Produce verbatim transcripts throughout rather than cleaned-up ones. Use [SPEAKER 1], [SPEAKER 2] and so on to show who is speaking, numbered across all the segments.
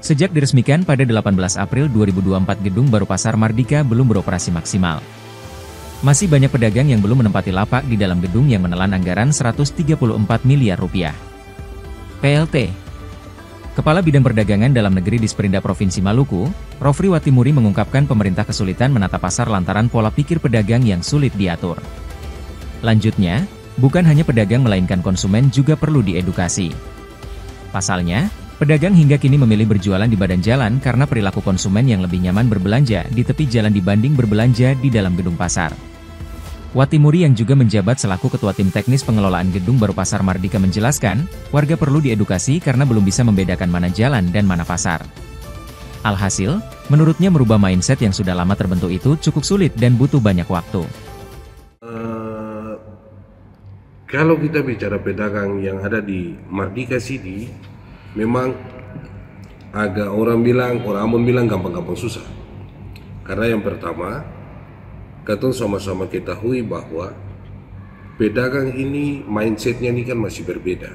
[SPEAKER 1] Sejak diresmikan pada delapan belas April dua ribu dua puluh empat, gedung baru Pasar Mardika belum beroperasi maksimal. Masih banyak pedagang yang belum menempati lapak di dalam gedung yang menelan anggaran seratus tiga puluh empat miliar rupiah. P L T Kepala Bidang Perdagangan Dalam Negeri Disperinda Provinsi Maluku, Rofri Watimuri mengungkapkan pemerintah kesulitan menata pasar lantaran pola pikir pedagang yang sulit diatur. Lanjutnya, bukan hanya pedagang melainkan konsumen juga perlu diedukasi. Pasalnya, pedagang hingga kini memilih berjualan di badan jalan karena perilaku konsumen yang lebih nyaman berbelanja di tepi jalan dibanding berbelanja di dalam gedung pasar. Watimuri yang juga menjabat selaku Ketua Tim Teknis Pengelolaan Gedung Baru Pasar Mardika menjelaskan, warga perlu diedukasi karena belum bisa membedakan mana jalan dan mana pasar. Alhasil, menurutnya merubah mindset yang sudah lama terbentuk itu cukup sulit dan butuh banyak waktu.
[SPEAKER 2] Uh, kalau kita bicara pedagang yang ada di Mardika City, memang agak orang bilang, orang Ambon bilang gampang-gampang susah. Karena yang pertama, kita sama-sama ketahui bahwa pedagang ini mindsetnya ini kan masih berbeda.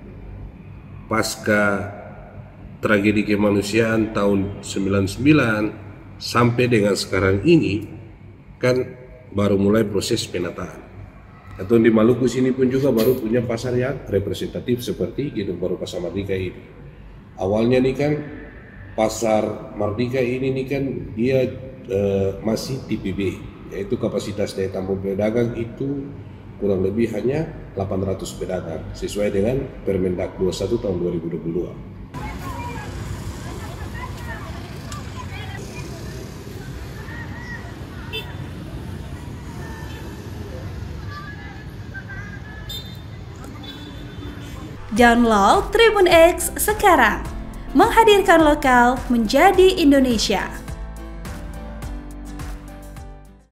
[SPEAKER 2] Pasca tragedi kemanusiaan tahun sembilan puluh sembilan sampai dengan sekarang ini kan baru mulai proses penataan. Atau di Maluku sini pun juga baru punya pasar yang representatif seperti Gedung Baru Pasar Mardika ini. Awalnya nih kan Pasar Mardika ini nih kan dia uh, masih T P B, yaitu kapasitas daya tampung pedagang itu kurang lebih hanya delapan ratus pedagang sesuai dengan Permendak dua puluh satu tahun dua ribu dua puluh dua.
[SPEAKER 3] Download Tribun X sekarang, menghadirkan lokal menjadi Indonesia.